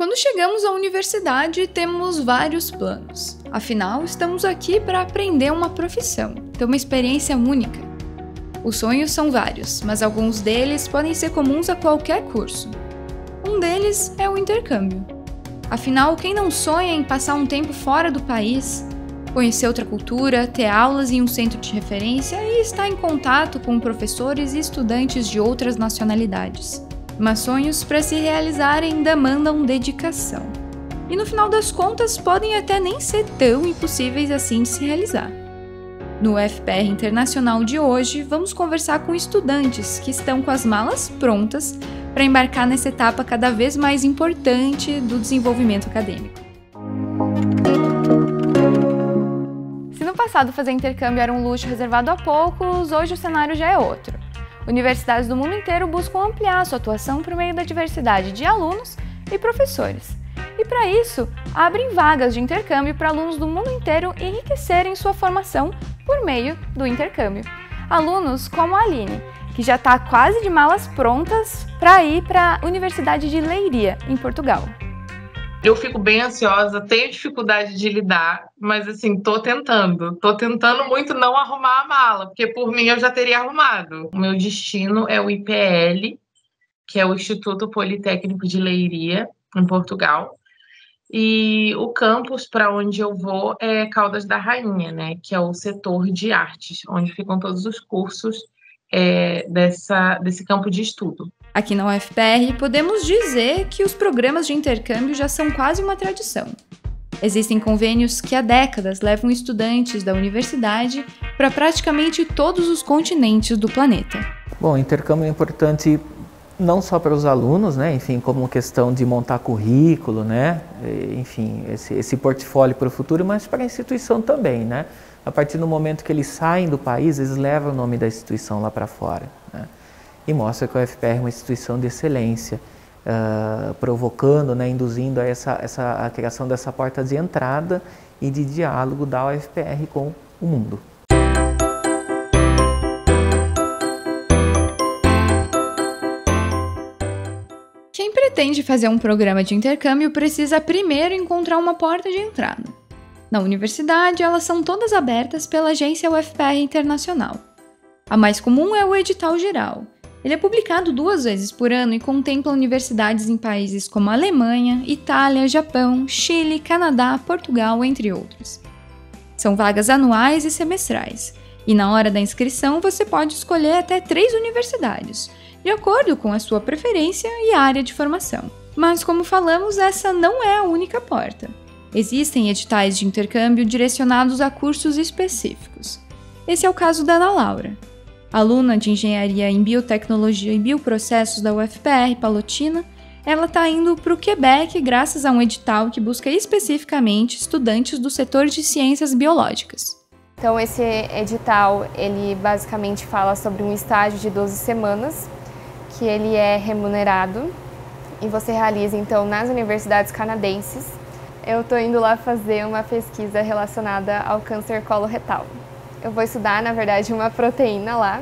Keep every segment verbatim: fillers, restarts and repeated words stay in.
Quando chegamos à universidade, temos vários planos. Afinal, estamos aqui para aprender uma profissão, ter uma experiência única. Os sonhos são vários, mas alguns deles podem ser comuns a qualquer curso. Um deles é o intercâmbio. Afinal, quem não sonha em passar um tempo fora do país, conhecer outra cultura, ter aulas em um centro de referência e estar em contato com professores e estudantes de outras nacionalidades? Mas sonhos, para se realizarem, demandam dedicação. E no final das contas, podem até nem ser tão impossíveis assim de se realizar. No U F P R Internacional de hoje, vamos conversar com estudantes que estão com as malas prontas para embarcar nessa etapa cada vez mais importante do desenvolvimento acadêmico. Se no passado fazer intercâmbio era um luxo reservado a poucos, hoje o cenário já é outro. Universidades do mundo inteiro buscam ampliar sua atuação por meio da diversidade de alunos e professores. E para isso, abrem vagas de intercâmbio para alunos do mundo inteiro enriquecerem sua formação por meio do intercâmbio. Alunos como a Aline, que já está quase de malas prontas para ir para a Universidade de Leiria, em Portugal. Eu fico bem ansiosa, tenho dificuldade de lidar, mas assim, tô tentando. Tô tentando muito não arrumar a mala, porque por mim eu já teria arrumado. O meu destino é o I P L, que é o Instituto Politécnico de Leiria, em Portugal. E o campus para onde eu vou é Caldas da Rainha, né? Que é o setor de artes, onde ficam todos os cursos é, dessa, desse campo de estudo. Aqui na U F P R, podemos dizer que os programas de intercâmbio já são quase uma tradição. Existem convênios que há décadas levam estudantes da universidade para praticamente todos os continentes do planeta. Bom, intercâmbio é importante não só para os alunos, né? Enfim, como questão de montar currículo, né? Enfim, esse, esse portfólio para o futuro, mas para a instituição também, né? A partir do momento que eles saem do país, eles levam o nome da instituição lá para fora, né? E mostra que a U F P R é uma instituição de excelência, uh, provocando, né, induzindo a, essa, essa, a criação dessa porta de entrada e de diálogo da U F P R com o mundo. Quem pretende fazer um programa de intercâmbio precisa primeiro encontrar uma porta de entrada. Na universidade, elas são todas abertas pela agência U F P R Internacional. A mais comum é o edital geral. Ele é publicado duas vezes por ano e contempla universidades em países como Alemanha, Itália, Japão, Chile, Canadá, Portugal, entre outros. São vagas anuais e semestrais, e na hora da inscrição você pode escolher até três universidades, de acordo com a sua preferência e área de formação. Mas, como falamos, essa não é a única porta. Existem editais de intercâmbio direcionados a cursos específicos. Esse é o caso da Ana Laura. Aluna de Engenharia em Biotecnologia e Bioprocessos da U F P R Palotina, ela está indo para o Quebec graças a um edital que busca especificamente estudantes do setor de ciências biológicas. Então esse edital, ele basicamente fala sobre um estágio de doze semanas, que ele é remunerado e você realiza então nas universidades canadenses. Eu estou indo lá fazer uma pesquisa relacionada ao câncer coloretal. Eu vou estudar, na verdade, uma proteína lá,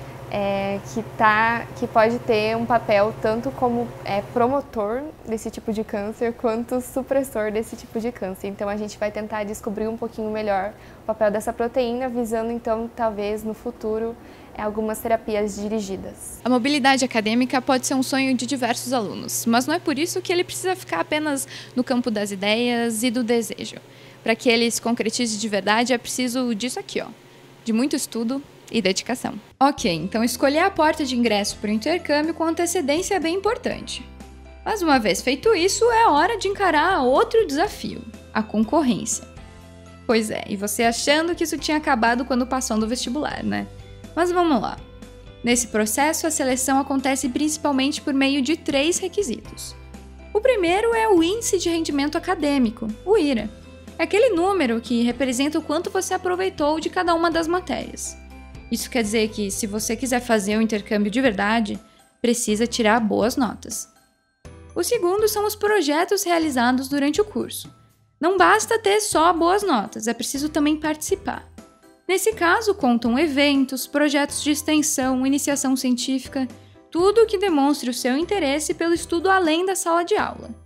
é, que, tá, que pode ter um papel tanto como é, promotor desse tipo de câncer, quanto supressor desse tipo de câncer. Então a gente vai tentar descobrir um pouquinho melhor o papel dessa proteína, visando então, talvez, no futuro, é, algumas terapias dirigidas. A mobilidade acadêmica pode ser um sonho de diversos alunos, mas não é por isso que ele precisa ficar apenas no campo das ideias e do desejo. Para que ele se concretize de verdade, é preciso disso aqui, ó. De muito estudo e dedicação. Ok, então escolher a porta de ingresso para o intercâmbio com antecedência é bem importante. Mas uma vez feito isso, é hora de encarar outro desafio, a concorrência. Pois é, e você achando que isso tinha acabado quando passou no vestibular, né? Mas vamos lá. Nesse processo, a seleção acontece principalmente por meio de três requisitos. O primeiro é o Índice de Rendimento Acadêmico, o I R A. É aquele número que representa o quanto você aproveitou de cada uma das matérias. Isso quer dizer que, se você quiser fazer um intercâmbio de verdade, precisa tirar boas notas. O segundo são os projetos realizados durante o curso. Não basta ter só boas notas, é preciso também participar. Nesse caso, contam eventos, projetos de extensão, iniciação científica, tudo que demonstre o seu interesse pelo estudo além da sala de aula.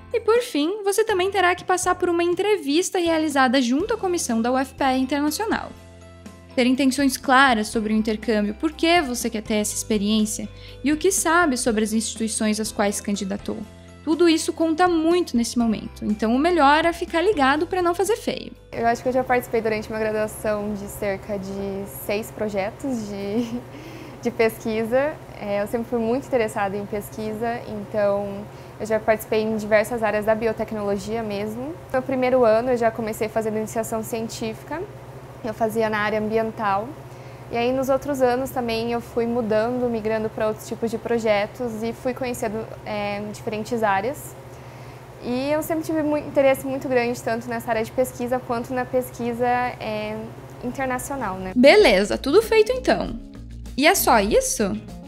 E por fim, você também terá que passar por uma entrevista realizada junto à comissão da U F P E Internacional. Ter intenções claras sobre o intercâmbio, por que você quer ter essa experiência e o que sabe sobre as instituições às quais se candidatou. Tudo isso conta muito nesse momento, então o melhor é ficar ligado para não fazer feio. Eu acho que eu já participei durante uma graduação de cerca de seis projetos de, de pesquisa. É, eu sempre fui muito interessada em pesquisa, então eu já participei em diversas áreas da biotecnologia mesmo. No primeiro ano eu já comecei fazendo iniciação científica, eu fazia na área ambiental. E aí nos outros anos também eu fui mudando, migrando para outros tipos de projetos e fui conhecendo é, diferentes áreas. E eu sempre tive um interesse muito grande tanto nessa área de pesquisa quanto na pesquisa é, internacional, né? Beleza, tudo feito então. E é só isso?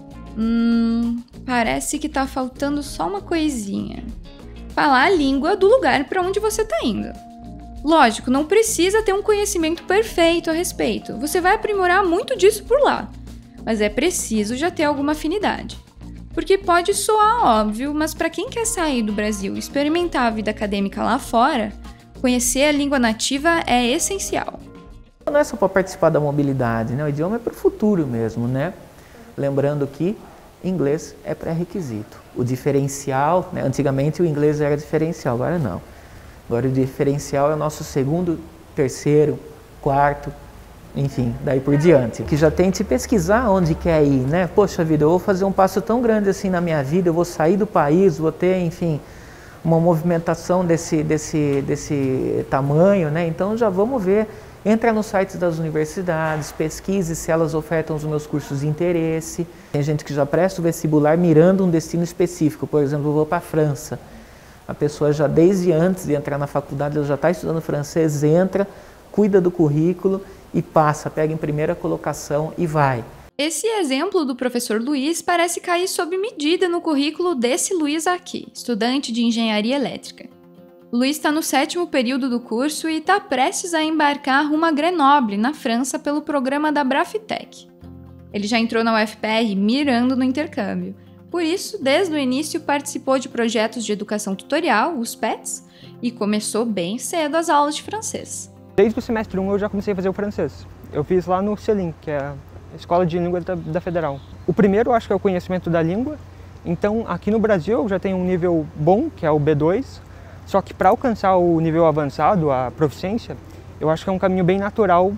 Hum, parece que tá faltando só uma coisinha. Falar a língua do lugar para onde você tá indo. Lógico, não precisa ter um conhecimento perfeito a respeito, você vai aprimorar muito disso por lá, mas é preciso já ter alguma afinidade. Porque pode soar óbvio, mas para quem quer sair do Brasil e experimentar a vida acadêmica lá fora, conhecer a língua nativa é essencial. Não é só para participar da mobilidade, né? O idioma é para o futuro mesmo, né? Lembrando que inglês é pré-requisito. O diferencial, né? Antigamente o inglês era diferencial, agora não. Agora o diferencial é o nosso segundo, terceiro, quarto, enfim, daí por diante. Que já tente pesquisar onde quer ir, né? Poxa vida, eu vou fazer um passo tão grande assim na minha vida, eu vou sair do país, vou ter, enfim, uma movimentação desse, desse, desse tamanho, né? Então já vamos ver, entra nos sites das universidades, pesquise se elas ofertam os meus cursos de interesse. Tem gente que já presta o vestibular mirando um destino específico, por exemplo, eu vou para a França. A pessoa já desde antes de entrar na faculdade, ela já está estudando francês, entra, cuida do currículo e passa, pega em primeira colocação e vai. Esse exemplo do professor Luiz parece cair sob medida no currículo desse Luiz aqui, estudante de engenharia elétrica. O Luiz está no sétimo período do curso e está prestes a embarcar rumo a Grenoble, na França, pelo programa da Brafitec. Ele já entrou na U F P R mirando no intercâmbio. Por isso, desde o início participou de projetos de educação tutorial, os P E Ts, e começou bem cedo as aulas de francês. Desde o semestre um eu já comecei a fazer o francês. Eu fiz lá no CELIM, que é a Escola de Língua da, da Federal. O primeiro eu acho que é o conhecimento da língua, então aqui no Brasil eu já tenho um nível bom, que é o B dois, só que para alcançar o nível avançado, a proficiência, eu acho que é um caminho bem natural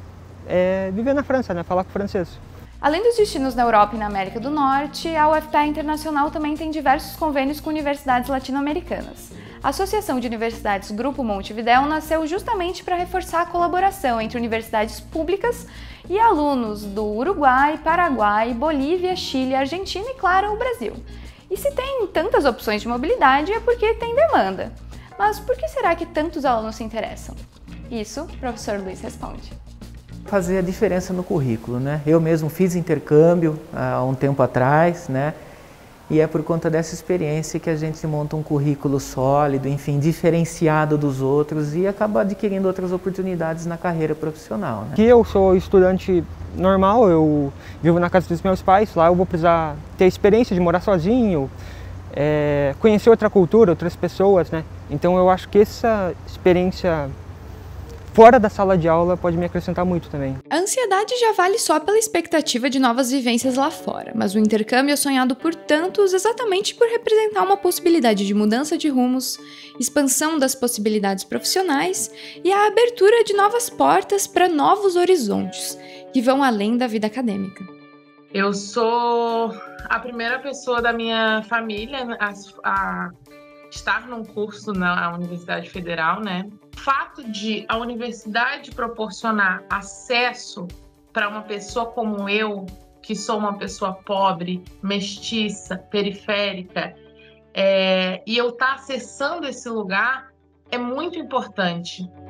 é, viver na França, né? Falar com francês. Além dos destinos na Europa e na América do Norte, a U F P E Internacional também tem diversos convênios com universidades latino-americanas. A Associação de Universidades Grupo Montevidéu nasceu justamente para reforçar a colaboração entre universidades públicas e alunos do Uruguai, Paraguai, Bolívia, Chile, Argentina e, claro, o Brasil. E se tem tantas opções de mobilidade é porque tem demanda. Mas por que será que tantos alunos se interessam? Isso, o professor Luiz responde. Fazer a diferença no currículo, né? Eu mesmo fiz intercâmbio há um tempo atrás, né? E é por conta dessa experiência que a gente monta um currículo sólido, enfim, diferenciado dos outros e acaba adquirindo outras oportunidades na carreira profissional, né? Aqui eu sou estudante normal, eu vivo na casa dos meus pais, lá eu vou precisar ter experiência de morar sozinho, é, conhecer outra cultura, outras pessoas, né? Então eu acho que essa experiência fora da sala de aula pode me acrescentar muito também. A ansiedade já vale só pela expectativa de novas vivências lá fora, mas o intercâmbio é sonhado por tantos exatamente por representar uma possibilidade de mudança de rumos, expansão das possibilidades profissionais e a abertura de novas portas para novos horizontes, que vão além da vida acadêmica. Eu sou a primeira pessoa da minha família a, a estar num curso na Universidade Federal, né? O fato de a universidade proporcionar acesso para uma pessoa como eu, que sou uma pessoa pobre, mestiça, periférica, é, e eu estar acessando esse lugar é muito importante.